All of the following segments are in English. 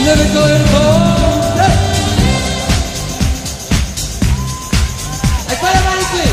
never going home. E poi le mani qui.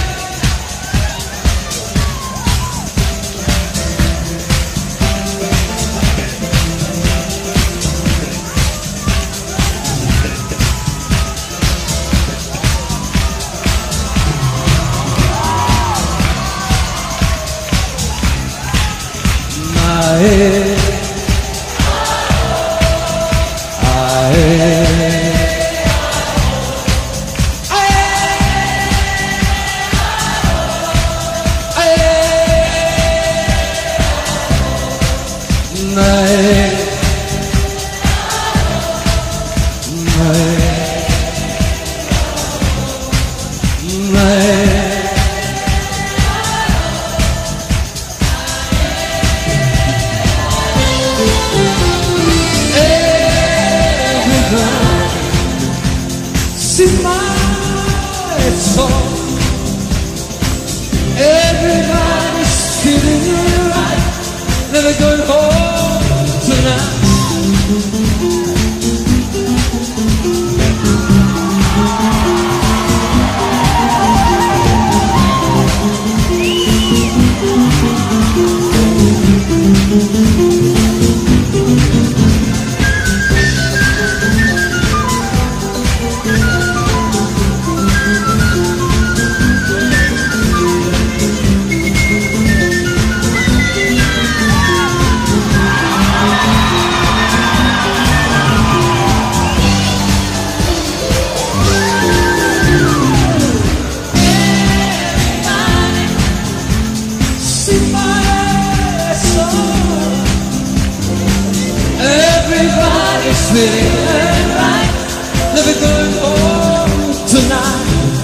Everybody's feeling right, never going home tonight. Everybody's feeling right, never going home tonight.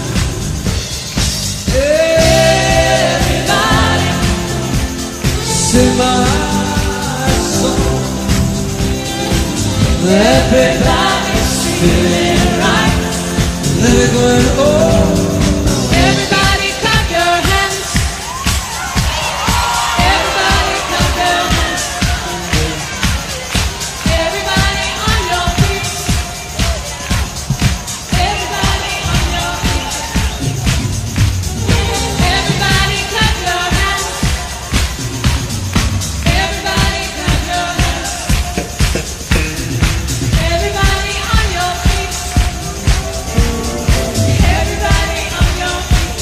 Everybody sing my song. Everybody's feeling right, never going home. Everybody clap your hands. Everybody clap your hands. Everybody on your feet. Everybody on your feet. Everybody clap your hands. Everybody clap your hands. Everybody on your feet. Everybody on your feet.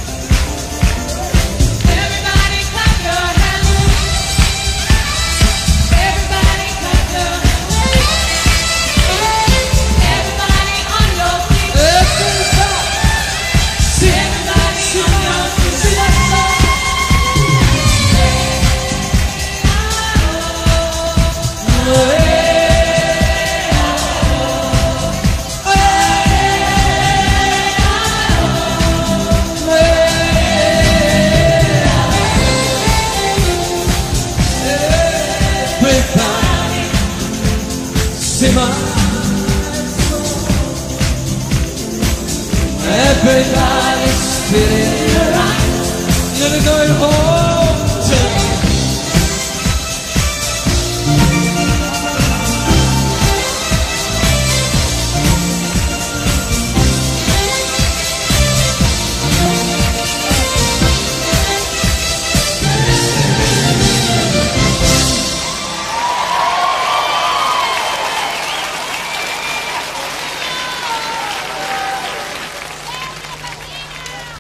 Everybody clap your hands. Everybody clap your hands. Everybody on your feet. Everybody on your feet. Sing that song. Everybody sing my song. Everybody's feeling right, never going home.